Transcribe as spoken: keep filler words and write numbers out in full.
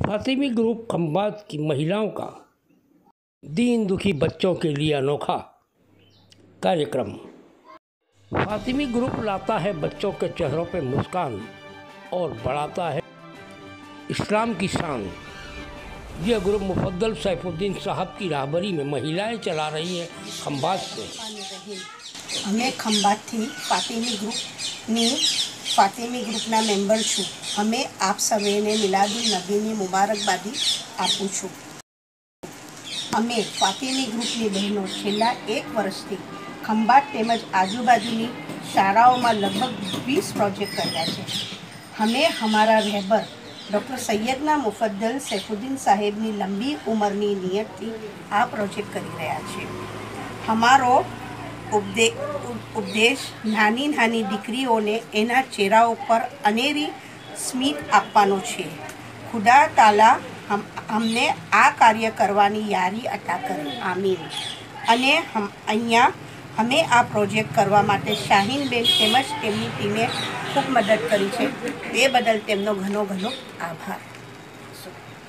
Fatmi group Khambhat की महिलाओं का दीन दुखी बच्चों के लिए अनोखा कार्यक्रम। फातिमी ग्रुप लाता है बच्चों के चेहरों पे मुस्कान और बढ़ाता है इस्लाम की शान। यह ग्रुप मुफद्दल सैफुद्दीन साहब की राहबरी में महिलाएं चला रही हैं खंभात से। અમે ખંભાતથી ફાતિમી ગ્રુપની ફાતિમી ગ્રુપના મેમ્બર છું। અમે આપ સર્વેને મિલાદુલ નબીની મુબારકબાદી આપું છું। અમે ફાતિમી ગ્રુપની બહેનો છેલ્લા એક વર્ષથી ખંભાત તેમજ આજુબાજુની શાળાઓમાં લગભગ વીસ પ્રોજેક્ટ કર્યા છે। અમે અમારા રહેબર ડૉક્ટર સૈયદના મુફદ્દલ સૈફુદ્દીન સાહેબની લંબી ઉંમરની નિયતથી આ પ્રોજેક્ટ કરી રહ્યા છીએ। અમારો ઉપદે ઉપદેશ નાની નાની દીકરીઓને એના ચહેરા ઉપર અનેરી સ્મિત આપવાનો છે। ખુદા તાલા હમ અમને આ કાર્ય કરવાની યારી અતા કરે, આમીન। અને હમ અહીંયા અમે આ પ્રોજેક્ટ કરવા માટે શાહીનબેન તેમજ તેમની ટીમે ખૂબ મદદ કરી છે। તે બદલ તેમનો ઘણો ઘણો આભાર।